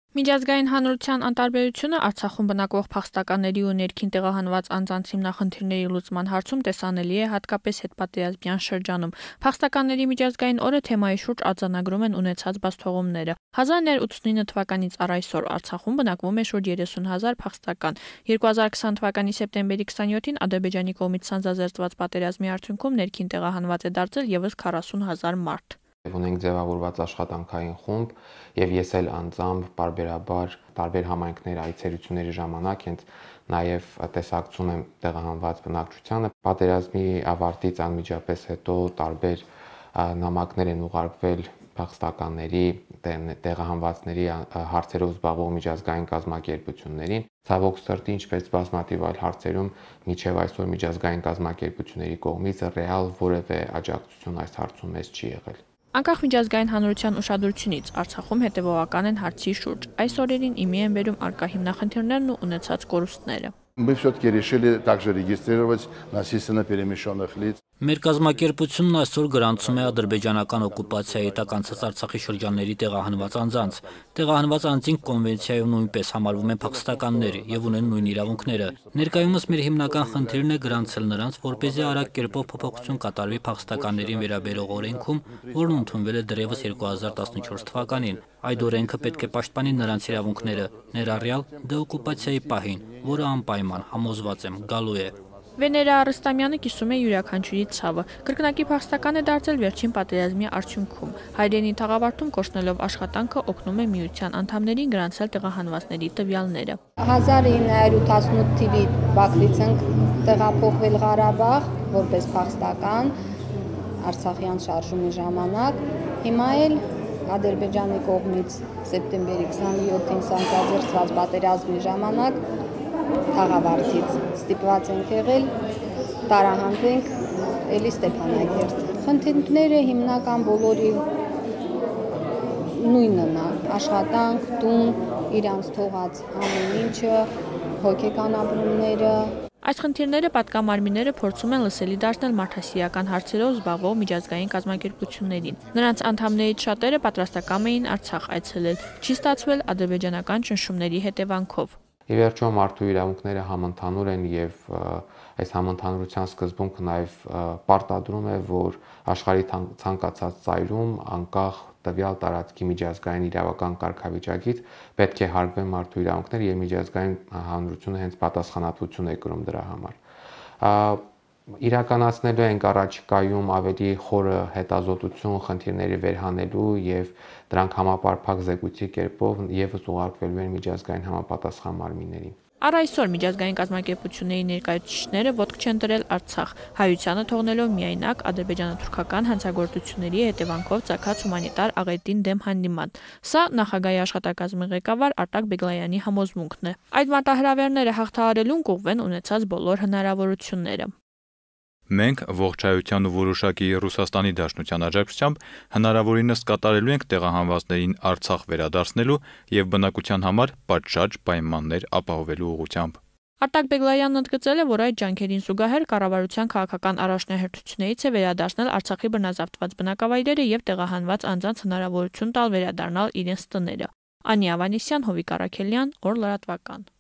Միջազգային հանրության անտարբերությունը Արցախում բնակվող փախստականների ու ներքին տեղահանված անձանց հիմնախնդիրների լուծման հարցում տեսանելի է հատկապես հետպատերազմյան շրջանում։ Փախստականների միջազգային օրը թեմայի շուրջ արձանագրում են ունեցած բացթողումները։ 1989 թվականից առ այսօր Արցախում բնակվում է շուրջ 30,000 փախստական։ 2020 թվականի սեպտեմբերի 27-ին Ադրբեջանի կողմից սանձազերծված պատերազմի արդյունքում ներքին տեղահանված է դարձել եւս 40,000 մարդ։ Ունենք ձևավորված աշխատանքային խումբ եւ ես էլ անձամբ բարբերաբար տարբեր համայնքներ այցելությունների ժամանակ հենց նաեւ տեսակցում եմ տեղահանված բնակչությանը։ Պատերազմի ավարտից անմիջապես հետո տարբեր նամակներ են ուղարկվել փախստականների, տեղահանվածների հարցերով զբաղվող միջազգային կազմակերպություններին։ Ցավոք սրտի, ինչպես բազմաթիվ այլ հարցերում, մինչև այսօր միջազգային կազմակերպությունների կողմից ռեալ որևէ աջակցություն այս հարցում մեզ չի եղել։ Անկախ միջազգային հանրության ուշադրությունից Արցախում հետևողական են հարցի շուրջ։ Այս օրերին իմի են բերում արկա հիմնախնդիրներն ու ունեցած կորուստները։ Мы все-таки решили также регистрировать насильственно перемещенных лиц. Մեր կազմակերպությունն այսօր գրանցում է ադրբեջանական օկուպացիայի տակ անցած Արցախի շրջանների տեղահանված անձանց։ Տեղահանված անձին կոնվենցիայում նույնպես համարվում են փախստականներ եւ ունեն նույն իրավունքները։ Ներկայումս մեր հիմնական խնդիրն է գրանցել նրանց, որպեսզի արագ կերպով փոփոխություն կատարվի փախստականներին վերաբերող օրենքում, որն ընդունվել է դեռևս 2014 թվականին։ Այդ օրենքը պետք է պաշտպանի նրանց իրավունքները, ներառյալ դեօկուպացիայի պահին, որը անպայման համոզված եմ գալու է։ Վեներա Արստամյանը կիսում է յուրաքանչյուրի ցավը։ Կրկնակի փախստական է դարձել վերջին պատերազմի արդյունքում։ Հայրենի թաղավարտում կորցնելով աշխատանքը օգնում է միության անդամներին գրանցել տեղահանվածների տվյալները։ 1988 թվականի Բաքվից ենք տեղափոխվել Ղարաբաղ որպես փախստական Արցախյան շարժումի ժամանակ։ Հիմա էլ Ադրբեջանի կողմից սեպտեմբերի 27-ին սանձազերծված պատերազմի ժամանակ թաղավարտից ստիպված ենք եղել տարահանվենք էլի Ստեփանագերտ։ Խնդիրները հիմնական բոլորի նույնն է՝ աշխատանք, տուն, իրանց թողած ամեն ինչը, հոգեկան ապրումները։ Այս խնդիրները պատգամարմինները փորձում են լսելի դարձնել մարդասիրական հարցերով զբաղվող միջազգային կազմակերպություններին։ Նրանց անդամներից շատերը պատրաստակամ էին Արցախ այցելել, չի ստացվել ադրբեջանական ճնշումների հետևանքով։ Ի վերջո մարդու իրավունքները համընդհանուր են եւ այս համընդհանուրության սկզբունքը նաեւ պարտադրում է, որ աշխարհի ցանկացած ծայրում անկախ տվյալ տարածքի միջազգային իրավական կարգավիճակից պետք է հարգվեն մարդու իրավունքները եւ միջազգային հանրությունը հենց պատասխանատվություն է կրում դրա համար։ Իրականացնելու ենք առաջիկայում ավելի խորը հետազոտություն խնդիրների վերհանելու եւ դրանք համապարփակ զեկույցի կերպով եւս ուղարկվելու են միջազգային համապատասխան մարմիններին։ Առ այսօր միջազգային կազմակերպությունների ներկայացուցիչները ոտք չեն դրել Արցախ, հայությանը թողնելով միայնակ ադրբեջանա-թուրքական հանցագործությունների հետևանքով ծագած հումանիտար աղետին դեմ հանդիման։ Սա նախագահի աշխատակազմի ղեկավար Արտակ Բեգլայանի համոզմունքն է։ Այդ մարտահրավերները հաղթահարելուն կուղղվեն ունեցած բոլոր հնարավորությունները։ Մենք ողջայության ու որոշակի Ռուսաստանի Դաշնության աջակցությամբ հնարավորինս կատարելու ենք տեղահանվածներին Արցախ վերադարձնելու եւ բնակության համար պատշաճ պայմաններ ապահովելու ուղղությամբ։ Արտակ Բեգլայանն ընդգծել է, որ այդ ջանքերին զուգահեռ կառավարության քաղաքական առաջնահերթություններից է վերադարձնել Արցախի բռնազավթված բնակավայրերը եւ տեղահանված անձանց հնարավորություն տալ վերադառնալ իրենց տները։ Անի Ավանեսյան, Հովիկ Արաքելյան, Օր լրատվական։